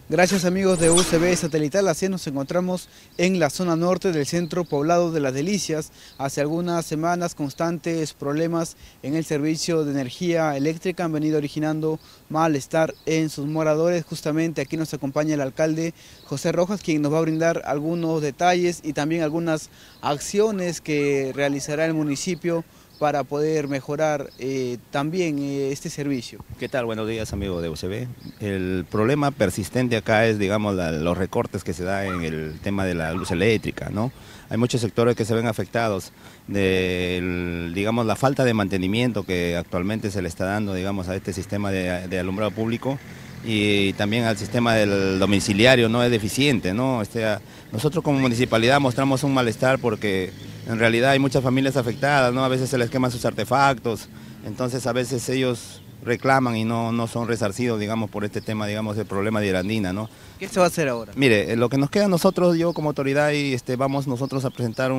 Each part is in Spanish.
Gracias amigos de UCB Satelital, así nos encontramos en la zona norte del centro poblado de Las Delicias. Hace algunas semanas constantes problemas en el servicio de energía eléctrica han venido originando malestar en sus moradores. Justamente aquí nos acompaña el alcalde José Rojas, quien nos va a brindar algunos detalles y también algunas acciones que realizará el municipio para poder mejorar también este servicio. ¿Qué tal? Buenos días, amigos de UCB. El problema persistente acá es, digamos, los recortes que se da en el tema de la luz eléctrica, ¿no? Hay muchos sectores que se ven afectados de, digamos, la falta de mantenimiento que actualmente se le está dando, digamos, a este sistema de alumbrado público, y también al sistema del domiciliario no es deficiente, ¿no? Nosotros como municipalidad mostramos un malestar porque en realidad hay muchas familias afectadas, ¿no? A veces se les queman sus artefactos, entonces a veces ellos reclaman y no son resarcidos, digamos, por este tema, digamos, del problema de Irandina, ¿no? ¿Qué se va a hacer ahora? Mire, lo que nos queda a nosotros, yo como autoridad, y vamos nosotros a presentar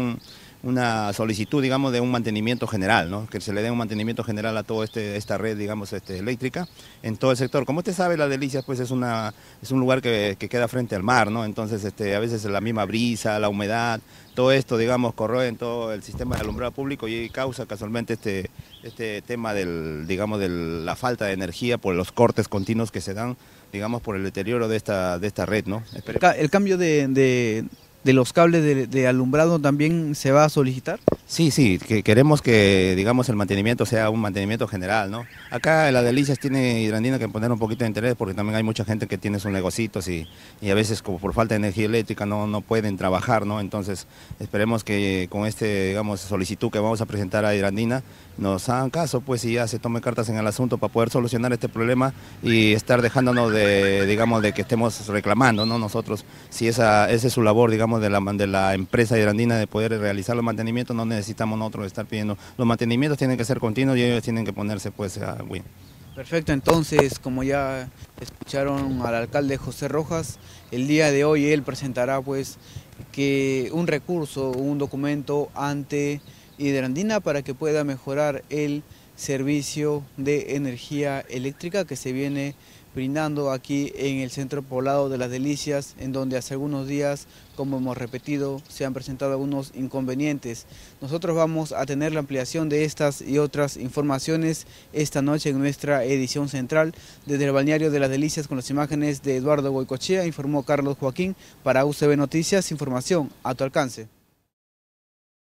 una solicitud, digamos, de un mantenimiento general, ¿no? Que se le dé un mantenimiento general a toda esta red, digamos, eléctrica en todo el sector. Como usted sabe, Las Delicias, pues es un lugar que queda frente al mar, ¿no? Entonces, a veces la misma brisa, la humedad, todo esto, digamos, corroe en todo el sistema de alumbrado público y causa casualmente este tema digamos, de la falta de energía por los cortes continuos que se dan, digamos, por el deterioro de esta red, ¿no? ¿El cambio de los cables de alumbrado también se va a solicitar? Sí, que queremos que, digamos, el mantenimiento sea un mantenimiento general, ¿no? Acá en Las Delicias tiene Irandina que poner un poquito de interés porque también hay mucha gente que tiene sus negocios y a veces como por falta de energía eléctrica no pueden trabajar, ¿no? Entonces esperemos que con digamos, solicitud que vamos a presentar a Irandina nos hagan caso, pues, y ya se tomen cartas en el asunto para poder solucionar este problema y estar dejándonos digamos, de que estemos reclamando, ¿no? Nosotros, si esa es su labor, digamos, de la empresa Irandina de poder realizar los mantenimientos, no necesitamos nosotros estar pidiendo. Los mantenimientos tienen que ser continuos y ellos tienen que ponerse, pues, a win. Perfecto, entonces, como ya escucharon al alcalde José Rojas, el día de hoy él presentará, pues, que un recurso, un documento ante Irandina para que pueda mejorar el servicio de energía eléctrica que se viene brindando aquí en el centro poblado de Las Delicias, en donde hace algunos días, como hemos repetido, se han presentado algunos inconvenientes. Nosotros vamos a tener la ampliación de estas y otras informaciones esta noche en nuestra edición central desde el balneario de Las Delicias con las imágenes de Eduardo Goicoechea. Informó Carlos Joaquín para UCB Noticias, información a tu alcance.